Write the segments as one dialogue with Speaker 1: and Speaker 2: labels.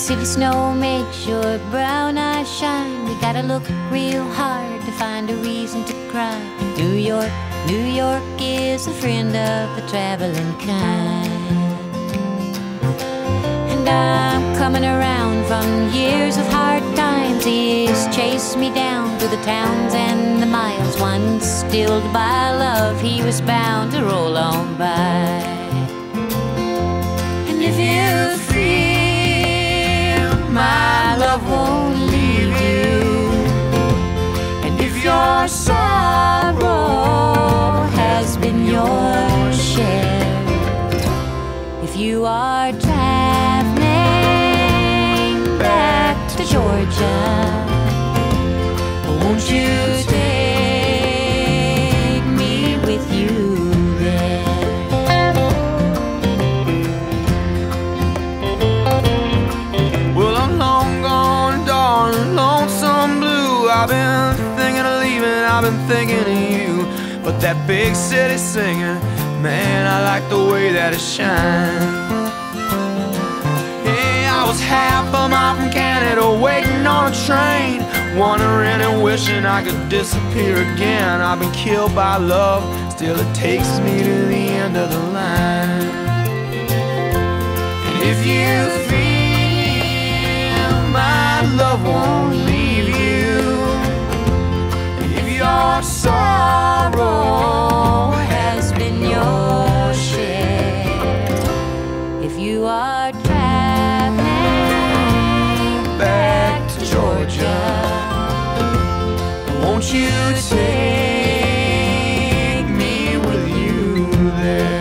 Speaker 1: city snow makes your brown eyes shine. We gotta look real hard to find a reason to cry. New York, New York is a friend of the traveling kind. And I'm coming around from years of hard times. He's chased me down through the towns and the miles. Once stilled by love, he was bound to roll on by. And if you feel my love won't leave you, and if your sorrow has been your share, if you are traveling back to Georgia, won't you take me with you there?
Speaker 2: Well, I'm long gone, darling, lonesome blue. I've been thinking of leaving, I've been thinking of you. But that big city singing, man, I like the way that it shines. I was half a mile from Canada, waiting on a train, wondering and wishing I could disappear again. I've been killed by love, still it takes me to the end of the line. And if you feel my love won't leave you, and if your sorrow has been your share, if you are back to Georgia, won't you take me with you there?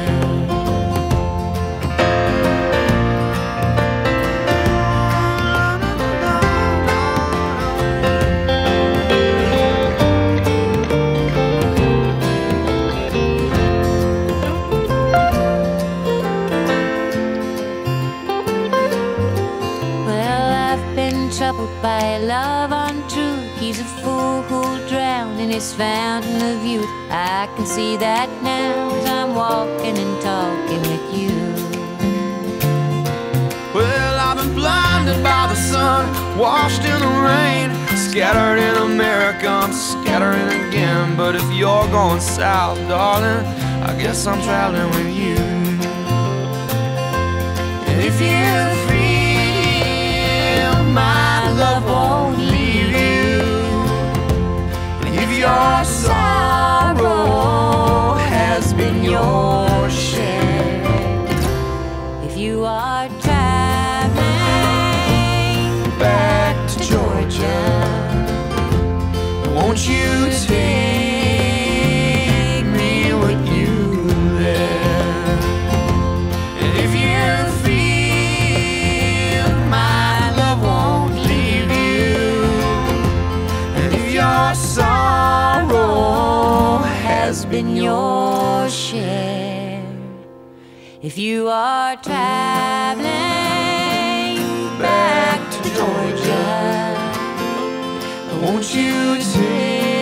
Speaker 1: Troubled by love untrue, he's a fool who'll drown in his fountain of youth. I can see that now as I'm walking and talking with you.
Speaker 2: Well, I've been blinded by the sun, washed in the rain, scattered in America, I'm scattering again. But if you're going south, darling, I guess I'm traveling with you. And if you my love won't leave you, and if your sorrow has been your share, if you are traveling back to Georgia, won't you take me with you there? And if you sorrow has been your share, if you are traveling back to Georgia, won't you take